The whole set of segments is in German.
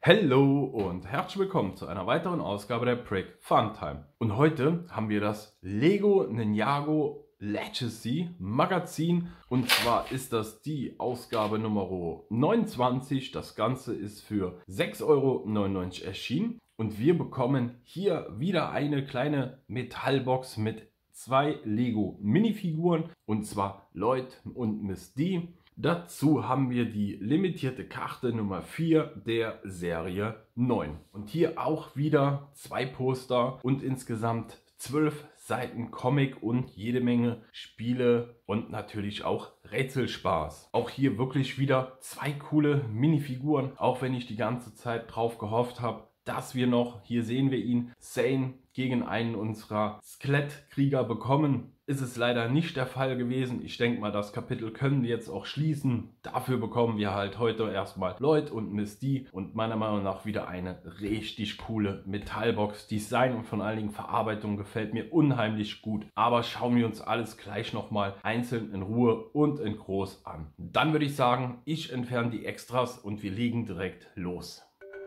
Hallo und herzlich willkommen zu einer weiteren Ausgabe der Brick Funtime. Und heute haben wir das Lego Ninjago Legacy Magazin, und zwar ist das die Ausgabe Nummer 29. Das Ganze ist für 6,99 € erschienen und wir bekommen hier wieder eine kleine Metallbox mit zwei Lego Minifiguren, und zwar Lloyd und Miss D. Dazu haben wir die limitierte Karte Nummer 4 der Serie 9. Und hier auch wieder zwei Poster und insgesamt 12 Seiten Comic und jede Menge Spiele und natürlich auch Rätselspaß. Auch hier wirklich wieder zwei coole Minifiguren, auch wenn ich die ganze Zeit drauf gehofft habe, dass wir noch, hier sehen wir ihn, Zane gegen einen unserer Skelettkrieger bekommen. Ist es leider nicht der Fall gewesen. Ich denke mal, das Kapitel können wir jetzt auch schließen. Dafür bekommen wir halt heute erstmal Lloyd und Miss D und meiner Meinung nach wieder eine richtig coole Metallbox. Design und vor allen Dingen Verarbeitung gefällt mir unheimlich gut. Aber schauen wir uns alles gleich nochmal einzeln in Ruhe und in groß an. Dann würde ich sagen, ich entferne die Extras und wir legen direkt los.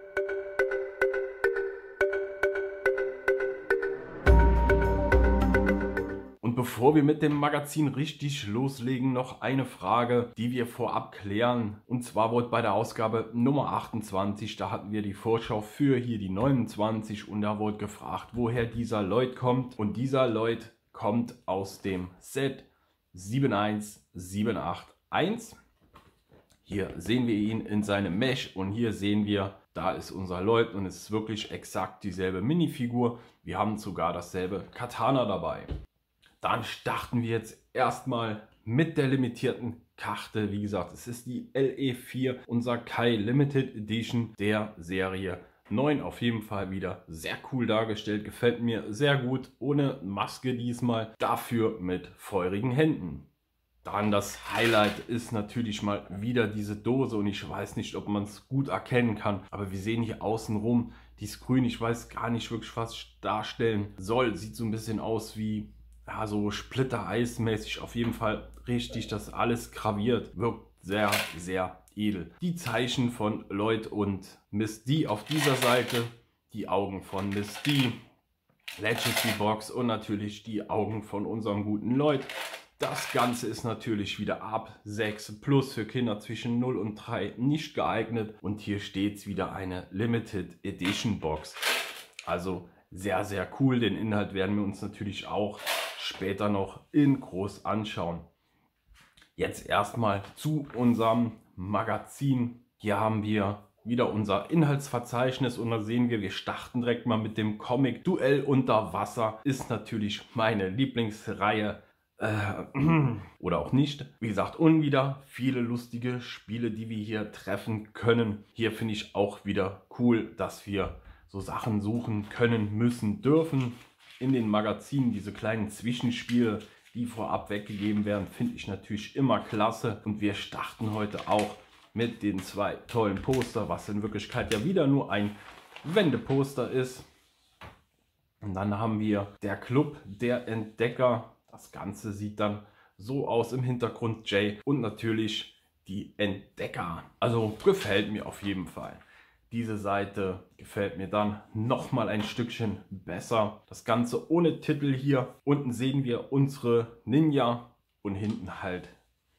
Bevor wir mit dem Magazin richtig loslegen, noch eine Frage, die wir vorab klären. Und zwar wurde bei der Ausgabe Nummer 28, da hatten wir die Vorschau für hier die 29 und da wurde gefragt, woher dieser Lloyd kommt. Und dieser Lloyd kommt aus dem Set 71781. Hier sehen wir ihn in seinem Mesh und hier sehen wir, da ist unser Lloyd und es ist wirklich exakt dieselbe Minifigur. Wir haben sogar dasselbe Katana dabei. Dann starten wir jetzt erstmal mit der limitierten Karte. Wie gesagt, es ist die LE4, unser Kai Limited Edition der Serie 9. Auf jeden Fall wieder sehr cool dargestellt. Gefällt mir sehr gut. Ohne Maske diesmal. Dafür mit feurigen Händen. Dann das Highlight ist natürlich mal wieder diese Dose. Und ich weiß nicht, ob man es gut erkennen kann. Aber wir sehen hier außenrum dieses Grün. Ich weiß gar nicht wirklich, was es darstellen soll. Sieht so ein bisschen aus wie... ja, so Splitter-Eis-mäßig, auf jeden Fall richtig, das alles graviert, wirkt sehr, sehr edel. Die Zeichen von Lloyd und Miss D auf dieser Seite, die Augen von Miss D, Legacy Box und natürlich die Augen von unserem guten Lloyd. Das Ganze ist natürlich wieder ab 6 plus für Kinder zwischen 0 und 3 nicht geeignet und hier steht es wieder eine Limited Edition Box. Also sehr, sehr cool, den Inhalt werden wir uns natürlich auch später noch in groß anschauen. Jetzt erstmal zu unserem Magazin. Hier haben wir wieder unser Inhaltsverzeichnis und da sehen wir starten direkt mal mit dem Comic. Duell unter Wasser ist natürlich meine Lieblingsreihe. Oder auch nicht. Wie gesagt, und wieder viele lustige Spiele, die wir hier treffen können. Hier finde ich auch wieder cool, dass wir so Sachen suchen können, müssen, dürfen. In den Magazinen diese kleinen Zwischenspiele, die vorab weggegeben werden, finde ich natürlich immer klasse. Und wir starten heute auch mit den zwei tollen Poster, was in Wirklichkeit ja wieder nur ein Wendeposter ist. Und dann haben wir der Club der Entdecker. Das Ganze sieht dann so aus, im Hintergrund Jay und natürlich die Entdecker. Also gefällt mir auf jeden Fall. Diese Seite gefällt mir dann noch mal ein Stückchen besser. Das Ganze ohne Titel hier. Unten sehen wir unsere Ninja und hinten halt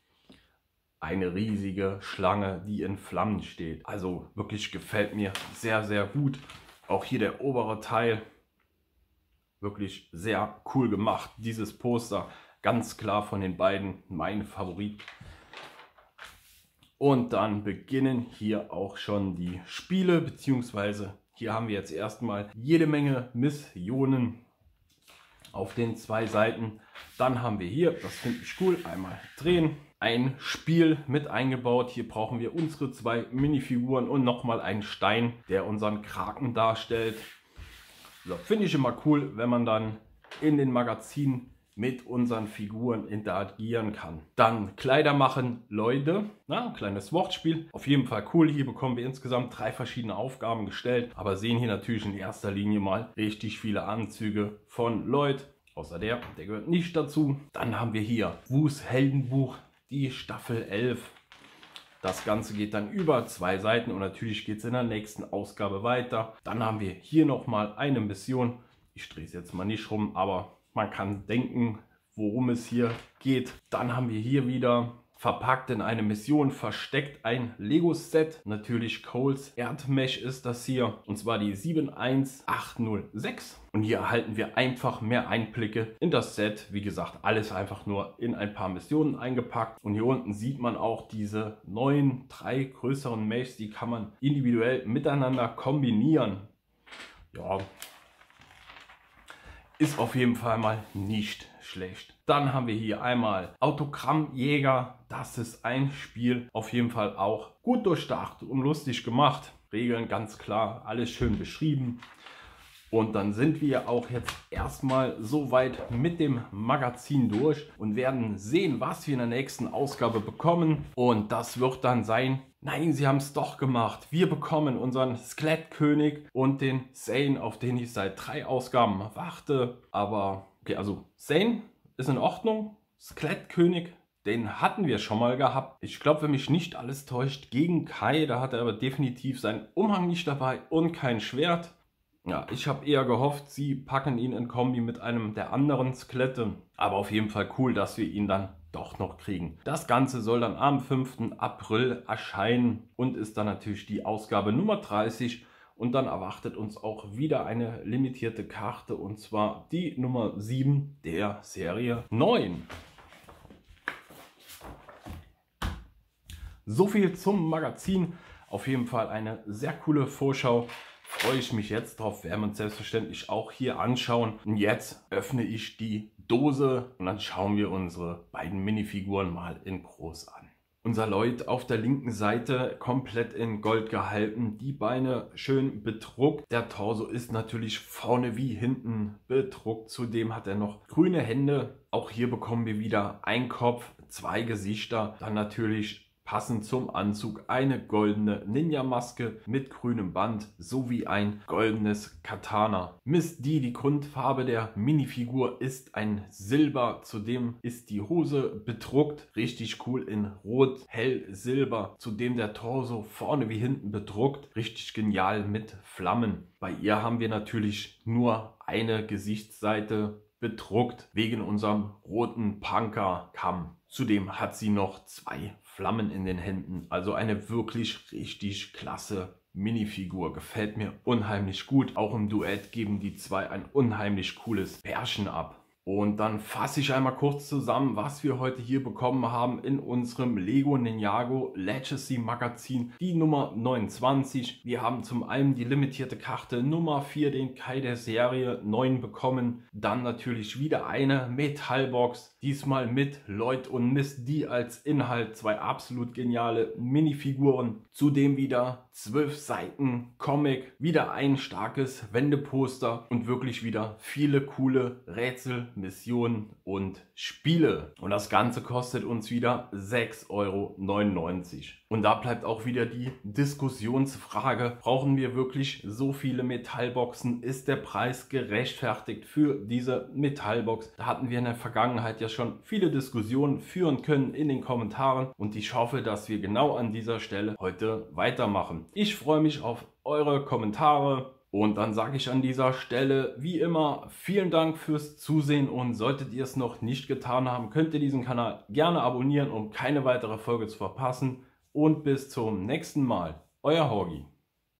eine riesige Schlange, die in Flammen steht. Also wirklich gefällt mir sehr, sehr gut. Auch hier der obere Teil. Wirklich sehr cool gemacht. Dieses Poster ganz klar von den beiden mein Favorit. Und dann beginnen hier auch schon die Spiele, beziehungsweise hier haben wir jetzt erstmal jede Menge Missionen auf den zwei Seiten. Dann haben wir hier, das finde ich cool, einmal drehen, ein Spiel mit eingebaut. Hier brauchen wir unsere zwei Minifiguren und nochmal einen Stein, der unseren Kraken darstellt. So, finde ich immer cool, wenn man dann in den Magazinen mit unseren Figuren interagieren kann. Dann Kleider machen, Leute. Ein kleines Wortspiel. Auf jeden Fall cool. Hier bekommen wir insgesamt 3 verschiedene Aufgaben gestellt. Aber sehen hier natürlich in erster Linie mal richtig viele Anzüge von Lloyd. Außer der gehört nicht dazu. Dann haben wir hier Wus Heldenbuch, die Staffel 11. Das Ganze geht dann über 2 Seiten und natürlich geht es in der nächsten Ausgabe weiter. Dann haben wir hier nochmal eine Mission. Ich drehe es jetzt mal nicht rum, aber man kann denken, worum es hier geht. Dann haben wir hier wieder verpackt in eine Mission, versteckt ein Lego-Set. Natürlich Coles Erdmesh ist das hier. Und zwar die 71806. Und hier erhalten wir einfach mehr Einblicke in das Set. Wie gesagt, alles einfach nur in ein paar Missionen eingepackt. Und hier unten sieht man auch diese neuen 3 größeren Meshs. Die kann man individuell miteinander kombinieren. Ja, ist auf jeden Fall mal nicht schlecht. Dann haben wir hier einmal Autogrammjäger. Das ist ein Spiel, auf jeden Fall auch gut durchdacht und lustig gemacht. Regeln ganz klar, alles schön beschrieben. Und dann sind wir auch jetzt erstmal soweit mit dem Magazin durch und werden sehen, was wir in der nächsten Ausgabe bekommen. Und das wird dann sein: Nein, sie haben es doch gemacht. Wir bekommen unseren Skelettkönig und den Zane, auf den ich seit 3 Ausgaben warte. Aber, okay, also Zane ist in Ordnung. Skelettkönig, den hatten wir schon mal gehabt. Ich glaube, wenn mich nicht alles täuscht, gegen Kai. Da hat er aber definitiv seinen Umhang nicht dabei und kein Schwert. Ja, ich habe eher gehofft, sie packen ihn in Kombi mit einem der anderen Skelette. Aber auf jeden Fall cool, dass wir ihn dann doch noch kriegen. Das Ganze soll dann am 5. April erscheinen und ist dann natürlich die Ausgabe Nummer 30. Und dann erwartet uns auch wieder eine limitierte Karte, und zwar die Nummer 7 der Serie 9. So viel zum Magazin. Auf jeden Fall eine sehr coole Vorschau. Freue ich mich jetzt drauf, werden wir uns selbstverständlich auch hier anschauen. Und jetzt öffne ich die Dose und dann schauen wir unsere beiden Minifiguren mal in groß an. Unser Lloyd auf der linken Seite komplett in Gold gehalten, die Beine schön bedruckt. Der Torso ist natürlich vorne wie hinten bedruckt. Zudem hat er noch grüne Hände. Auch hier bekommen wir wieder einen Kopf, 2 Gesichter, dann natürlich passend zum Anzug eine goldene Ninja-Maske mit grünem Band sowie ein goldenes Katana. Miss D, die Grundfarbe der Minifigur, ist ein Silber. Zudem ist die Hose bedruckt, richtig cool in Rot, Hell, Silber. Zudem der Torso vorne wie hinten bedruckt, richtig genial mit Flammen. Bei ihr haben wir natürlich nur eine Gesichtsseite bedruckt wegen unserem roten Punker-Kamm. Zudem hat sie noch 2 Flammen in den Händen. Also eine wirklich richtig klasse Minifigur. Gefällt mir unheimlich gut. Auch im Duett geben die 2 ein unheimlich cooles Pärchen ab. Und dann fasse ich einmal kurz zusammen, was wir heute hier bekommen haben in unserem Lego Ninjago Legacy Magazin, die Nummer 29. Wir haben zum einen die limitierte Karte Nummer 4, den Kai der Serie 9 bekommen. Dann natürlich wieder eine Metallbox, diesmal mit Lloyd und Miss D als Inhalt. 2 absolut geniale Minifiguren. Zudem wieder 12 Seiten Comic, wieder ein starkes Wendeposter und wirklich wieder viele coole Rätsel, Missionen und Spiele. Und das Ganze kostet uns wieder 6,99 €. Und da bleibt auch wieder die Diskussionsfrage: Brauchen wir wirklich so viele Metallboxen? Ist der Preis gerechtfertigt für diese Metallbox? Da hatten wir in der Vergangenheit ja schon viele Diskussionen führen können in den Kommentaren. Und ich hoffe, dass wir genau an dieser Stelle heute weitermachen. Ich freue mich auf eure Kommentare. Und dann sage ich an dieser Stelle wie immer vielen Dank fürs Zusehen, und solltet ihr es noch nicht getan haben, könnt ihr diesen Kanal gerne abonnieren, um keine weitere Folge zu verpassen. Und bis zum nächsten Mal. Euer Horgi.